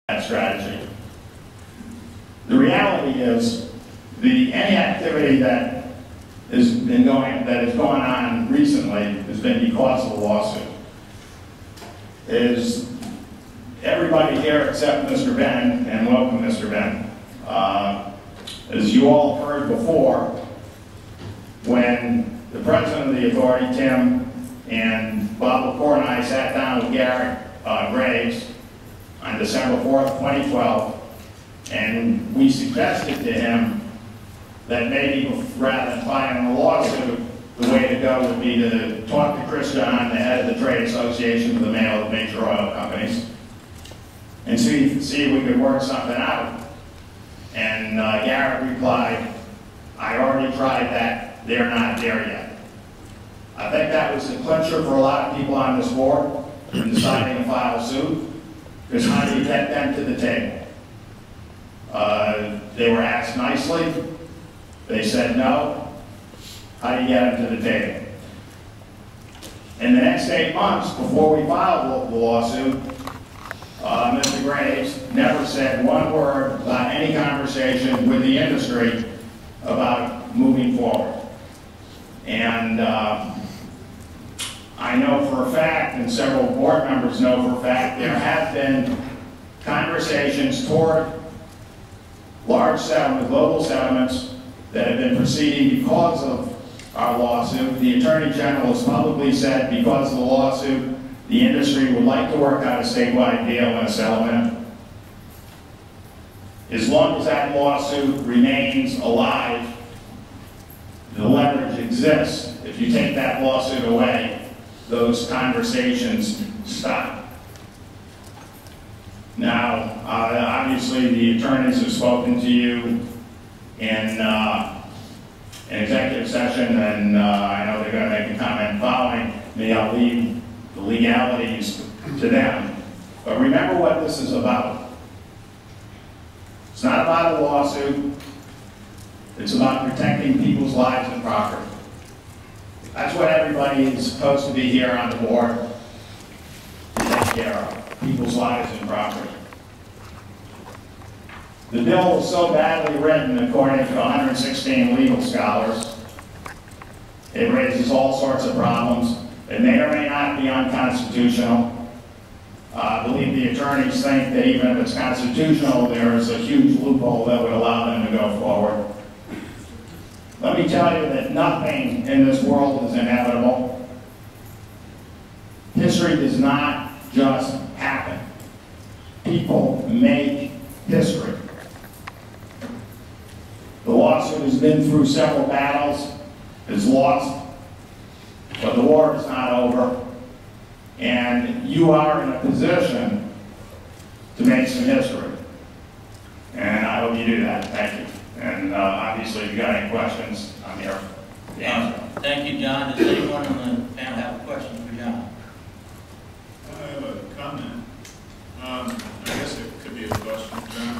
that strategy. The reality is, any activity that has gone on recently has been because of the lawsuit. Is everybody here except Mr. Ben, and welcome Mr. Ben. As you all heard before, when the president of the authority, Tim, and Bob LaCour and I sat down with Garrett Graves on December 4th, 2012, and we suggested to him that maybe rather than filing a lawsuit, the way to go would be to talk to Chris John, the head of the Trade Association of the major oil companies, and see if we could work something out. And Garrett replied, "I already tried that, they're not there yet." I think that was the clincher for a lot of people on this board in deciding to file a suit, because how do you get them to the table? They were asked nicely, they said no. How do you get them to the table? In the next 8 months, before we filed the lawsuit, Mr. Graves never said one word about any conversation with the industry about moving forward. And I know for a fact, and several board members know for a fact, there have been conversations toward large settlements, global settlements, that have been proceeding because of our lawsuit. The Attorney General has publicly said because of the lawsuit, the industry would like to work out a statewide deal and a settlement. As long as that lawsuit remains alive, the leverage exists. If you take that lawsuit away, those conversations stop. Now, obviously the attorneys have spoken to you in executive session, and I know they're going to make a comment following me. I'll leave the legalities to them. But remember what this is about. It's not about a lawsuit. It's about protecting people's lives and property. That's what everybody is supposed to be here on the board to take care of, people's lives and property. The bill is so badly written, according to 116 legal scholars, it raises all sorts of problems. It may or may not be unconstitutional. I believe the attorneys think that even if it's constitutional, there is a huge loophole that would allow them to go forward. Let me tell you that nothing in this world is inevitable. History does not just happen. People make history. The lawsuit has been through several battles, is lost, but the war is not over, and you are in a position to make some history. And I hope you do that. Thank you. And obviously, if you got any questions, I'm here to answer. Thank you, John. Does anyone on the panel have a question for John? I have a comment. I guess it could be a question, John.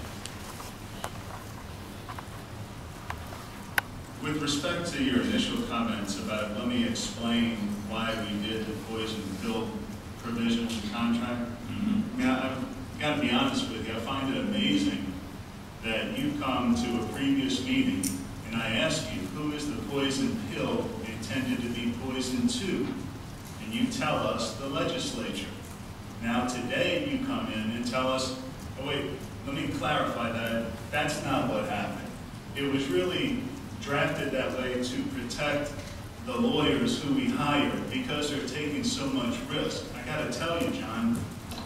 With respect to your initial comments about, let me explain why we did the poison pill provision in the contract. I mean, I've got to be honest with you, I find it amazing that you come to a previous meeting and I ask you, who is the poison pill intended to be poison to? And you tell us, the legislature. Now today you come in and tell us, oh wait, let me clarify that. That's not what happened. It was really drafted that way to protect the lawyers who we hire because they're taking so much risk. I gotta tell you, John,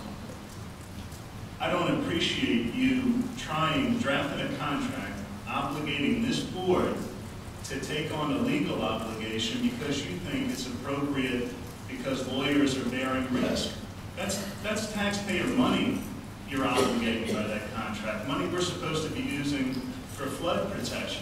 I don't appreciate you drafting a contract, obligating this board to take on a legal obligation because you think it's appropriate because lawyers are bearing risk. That's taxpayer money you're obligating by that contract. Money we're supposed to be using for flood protection.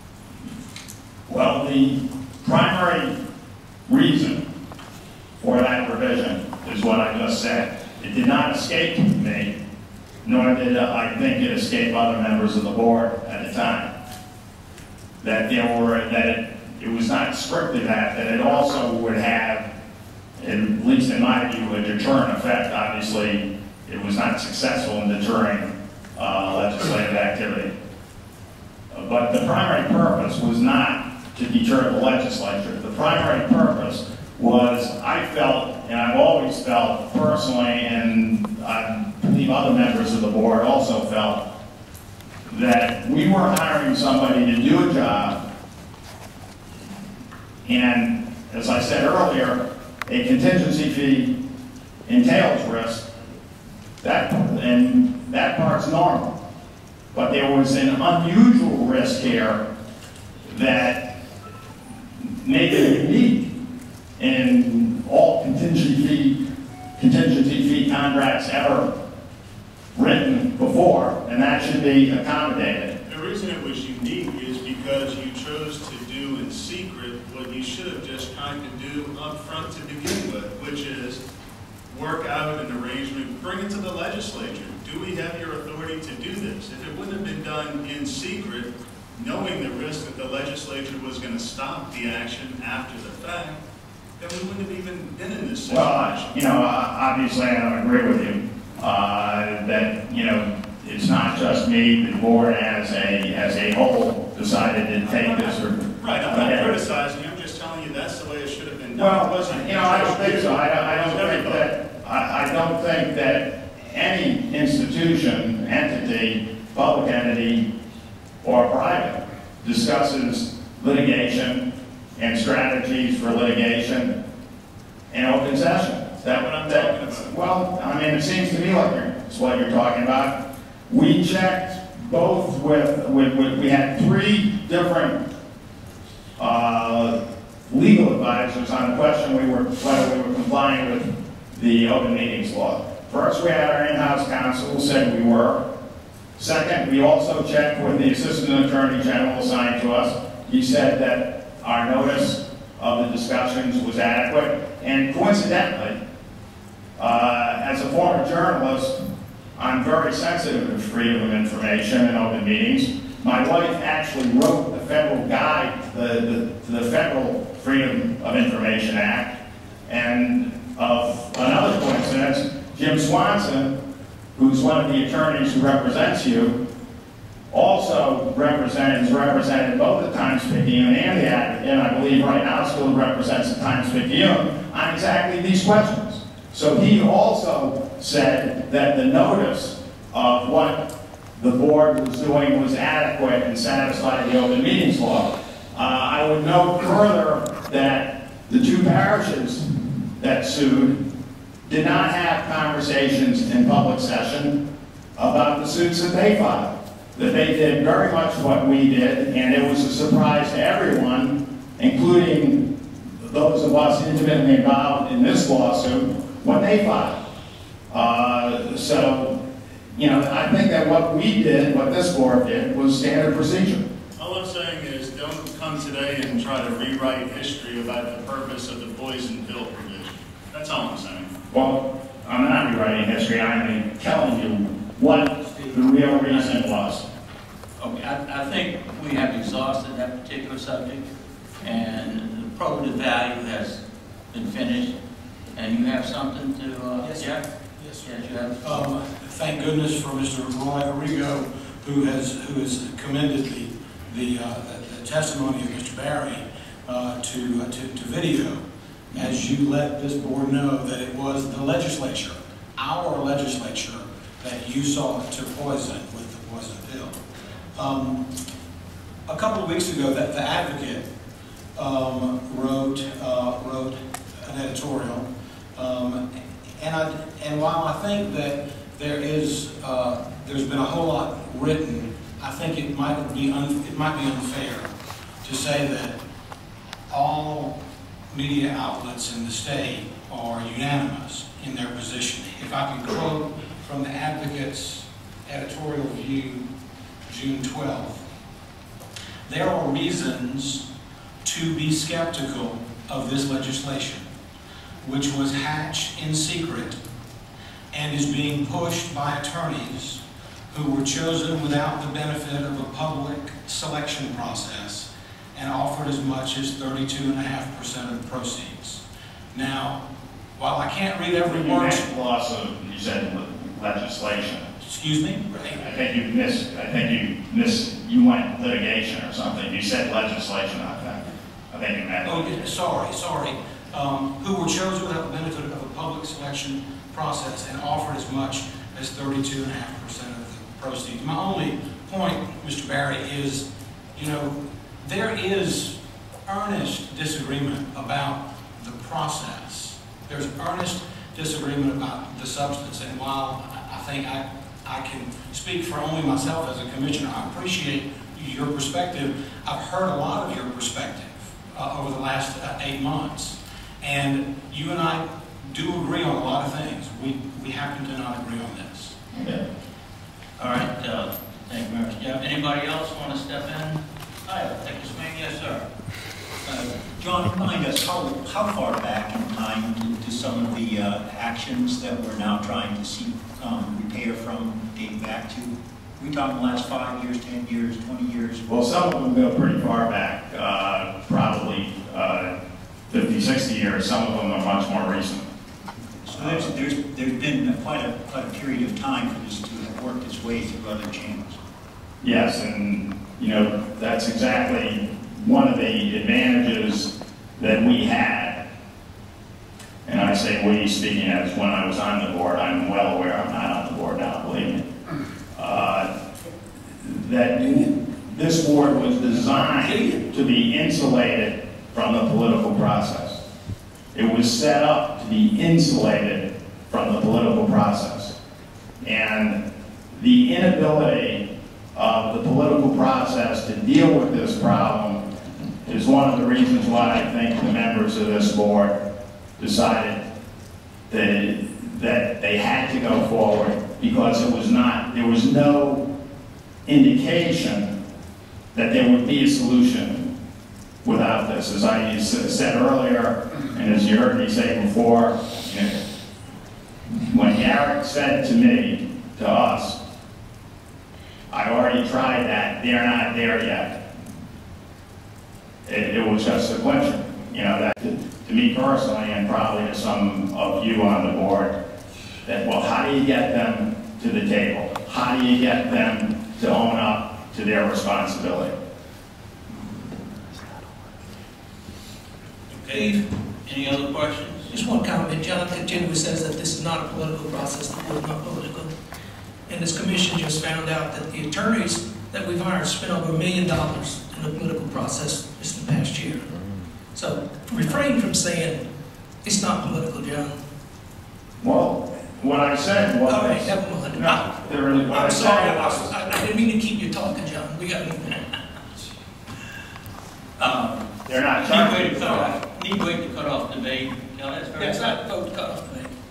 Well, the primary reason for that provision is what I just said. It did not escape me, nor did I think it escape other members of the board at the time. That it was not strictly that it also would have, at least in my view, a deterrent effect, obviously, it was not successful in deterring legislative activity. But the primary purpose was not to deter the legislature. The primary purpose was, I felt, and I've always felt personally, and I believe other members of the board also felt, that we were hiring somebody to do a job, and as I said earlier, a contingency fee entails risk, and that part's normal. But there was an unusual risk here that made it unique in all contingency fee contracts ever written before, and that should be accommodated. The reason it was unique is because you chose to do in secret what you should have just tried to do up front to begin with, which is work out an arrangement, bring it to the legislature. Do we have your authority to do this? If it wouldn't have been done in secret, knowing the risk that the legislature was going to stop the action after the fact, then we wouldn't have even been in this situation. Well, you know, obviously I don't agree with you that, you know, it's not just me, the board as a whole decided to take this or... Right, I'm not criticizing you, I'm just telling you that's the way it should have been done. Well, It wasn't. you know, I don't think so. I don't think that any institution, entity, public entity, or private discusses litigation and strategies for litigation in open session. Is that what I'm talking about? Well, I mean, it seems to me like it's what you're talking about. We checked both we had 3 different legal advisors on the question whether we were complying with the open meetings law. First, we had our in-house counsel who said we were. Second, we also checked with the Assistant Attorney General assigned to us. He said that our notice of the discussions was adequate. And coincidentally, as a former journalist, I'm very sensitive to freedom of information and open meetings. My wife actually wrote the federal guide to the Federal Freedom of Information Act. And of another coincidence, Jim Swanson, who's one of the attorneys who represents you, also represented both the Times-Picayune and the Advocate, and I believe right now still represents the Times-Picayune on exactly these questions. So he also said that the notice of what the board was doing was adequate and satisfied the open meetings law. I would note further that the 2 parishes that sued did not have conversations in public session about the suits that they filed. That they did very much what we did, and it was a surprise to everyone, including those of us intimately involved in this lawsuit, when they filed. So, you know, I think that what we did, what this board did, was standard procedure. All I'm saying is don't come today and try to rewrite history about the purpose of the poison pill provision. That's all I'm saying. Well, I'm not rewriting history, I'm telling you what the real reason was. Okay, I think we have exhausted that particular subject, and the probative value has been finished. And you have something to, Yes, Jeff? Yes, Yes, you have. thank goodness for Mr. Roy Arrigo, who has commended the testimony of Mr. Barry to video, as you let this board know that it was the legislature, our legislature, that you sought to poison with the poison pill. A couple of weeks ago, the Advocate wrote an editorial, and while I think that there's been a whole lot written, I think it might be unfair to say that all media outlets in the state are unanimous in their position. If I can quote from the Advocate's editorial view, June 12th, there are reasons to be skeptical of this legislation, which was hatched in secret and is being pushed by attorneys who were chosen without the benefit of a public selection process and offered as much as 32.5% of the proceeds. Now, while I can't read every word... You said legislation. Excuse me? I think you went litigation or something. You said legislation, I think you meant. Oh, sorry. Who were chosen without the benefit of a public selection process and offered as much as 32.5% of the proceeds. My only point, Mr. Barry, is, there is earnest disagreement about the process. There's earnest disagreement about the substance, and while I think I can speak for only myself as a commissioner, I appreciate your perspective. I've heard a lot of your perspective over the last 8 months, and you and I do agree on a lot of things. We happen to not agree on this. Okay. All right, thank you very much, Jeff. Anybody else want to step in? Hi, thank you, ma'am. Yes, sir. John, remind us, how far back in time do some of the actions that we're now trying to seek repair from date back to? Are we talking the last 5 years, 10 years, 20 years? Well, some of them go pretty far back, probably 50, 60 years. Some of them are much more recent. So there's been quite a period of time for this to have worked its way through other channels. Yes, and that's exactly one of the advantages that we had. And I say we, speaking as when I was on the board. I'm well aware I'm not on the board now, believe me. That this board was designed to be insulated from the political process. It was set up to be insulated from the political process. And the inability of the political process to deal with this problem is one of the reasons why I think the members of this board decided that they had to go forward, because there was no indication that there would be a solution without this. As I said earlier, and as you heard me say before, when Garrett said to us, I already tried that, they're not there yet. It was just a question, that to me personally, and probably to some of you on the board, that, well, how do you get them to the table? How do you get them to own up to their responsibility? Okay, any other questions? Just one comment. John continually says that this is not a political process, the board is not political. And this commission just found out that the attorneys that we've hired spent over $1 million in the political process just in the past year. So refrain from saying it's not political, John. Well, what I said was... All right, never mind. I'm sorry. I didn't mean to keep you talking, John. We got to move on. They're not Need way to cut off debate. No, that's very There's not a vote to cut off debate.